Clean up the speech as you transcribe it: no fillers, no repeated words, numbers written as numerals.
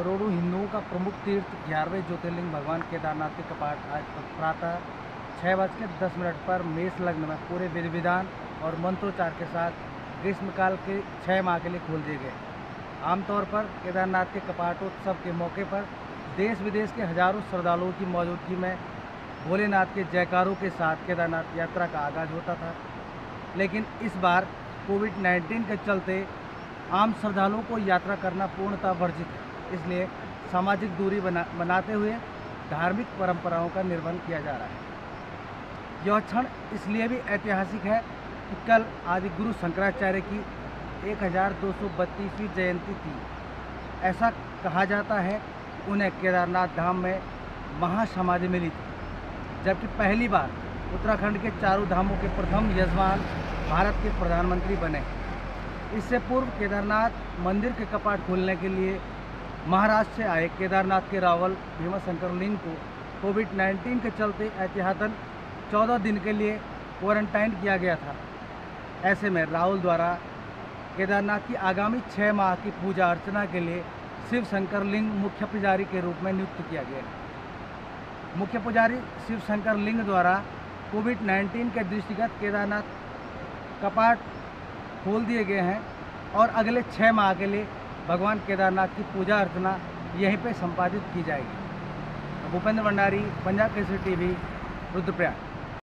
करोड़ों हिंदुओं का प्रमुख तीर्थ 11वें ज्योतिर्लिंग भगवान केदारनाथ के कपाट आज प्रातः 6:10 पर मेष लग्न में पूरे विधि विधान और मंत्रोच्चार के साथ ग्रीष्मकाल के 6 माह के लिए खोल दिए गए। आमतौर पर केदारनाथ के कपाटोत्सव के मौके पर देश विदेश के हजारों श्रद्धालुओं की मौजूदगी में भोलेनाथ के जयकारों के साथ केदारनाथ यात्रा का आगाज होता था। लेकिन इस बार कोविड-19 के चलते आम श्रद्धालुओं को यात्रा करना पूर्णतः वर्जित है। इसलिए सामाजिक दूरी बनाते हुए धार्मिक परंपराओं का निर्वहन किया जा रहा है। यह क्षण इसलिए भी ऐतिहासिक है कि कल आदि गुरु शंकराचार्य की 1232वीं जयंती थी। ऐसा कहा जाता है कि उन्हें केदारनाथ धाम में महासमाधि मिली थी, जबकि पहली बार उत्तराखंड के चारों धामों के प्रथम यजमान भारत के प्रधानमंत्री बने। इससे पूर्व केदारनाथ मंदिर के कपाट खोलने के लिए महाराष्ट्र से आए केदारनाथ के रावल भीमाशंकर लिंग को कोविड-19 के चलते एहतियातन 14 दिन के लिए क्वारंटाइन किया गया था। ऐसे में राहुल द्वारा केदारनाथ की आगामी 6 माह की पूजा अर्चना के लिए शिव शंकर लिंग मुख्य पुजारी के रूप में नियुक्त किया गया। मुख्य पुजारी शिव शंकर लिंग द्वारा कोविड-19 के दृष्टिगत केदारनाथ कपाट खोल दिए गए हैं और अगले 6 माह के लिए भगवान केदारनाथ की पूजा अर्चना यहीं पे संपादित की जाएगी। भूपेंद्र भंडारी, पंजाब केसरी टीवी, रुद्रप्रयाग।